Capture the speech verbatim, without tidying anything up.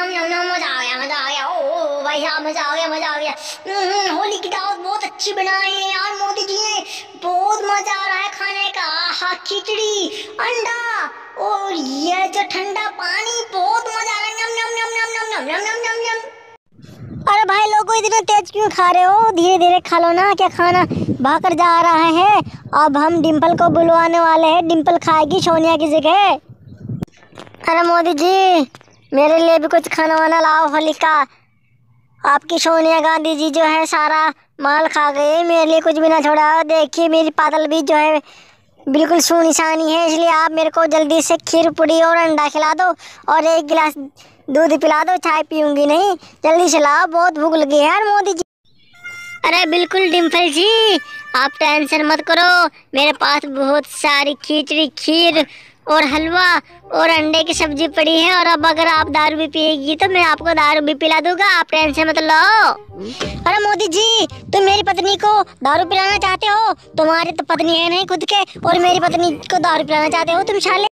नम नम नम मजा आ गया मजा आ गया। ओ भाई साहब मजा आ गया मजा आ गया। हम्म, होली की दावत बहुत अच्छी बनाई है यार मोदी जी ने, बहुत मजा आ रहा है खाने का। हाँ, खिचड़ी अंडा और ये जो ठंडा पानी, बहुत मजा आ रहा है। नम नम नम नम नम नम नम नम नम नम। अरे भाई लोगों इतना तेज क्यों खा रहे हो, धीरे धीरे खा लो ना, क्या खाना भाकर जा रहा है। अब हम डिम्पल को बुलवाने वाले हैं, डिम्पल खाएगी सोनिया की जगह। अरे मोदी जी मेरे लिए भी कुछ खाना वाना लाओ होली का। आपकी सोनिया गांधी जी जो है सारा माल खा गए, मेरे लिए कुछ भी ना छोड़ा। देखिए मेरी पातल भी जो है बिल्कुल सूनी सानी है, इसलिए आप मेरे को जल्दी से खीर पूड़ी और अंडा खिला दो और एक गिलास दूध पिला दो, चाय पीऊंगी नहीं, जल्दी से लाओ, बहुत भूख लगी है यार मोदी जी। अरे बिल्कुल डिम्पल जी आप टेंशन मत करो, मेरे पास बहुत सारी खिचड़ी खीर और हलवा और अंडे की सब्जी पड़ी है, और अब अगर आप दारू भी पिएगी तो मैं आपको दारू भी पिला दूंगा, आप टेंशन मत लो। अरे मोदी जी तुम मेरी पत्नी को दारू पिलाना चाहते हो, तुम्हारी तो पत्नी है नहीं खुद के, और मेरी पत्नी को दारू पिलाना चाहते हो तुम साले।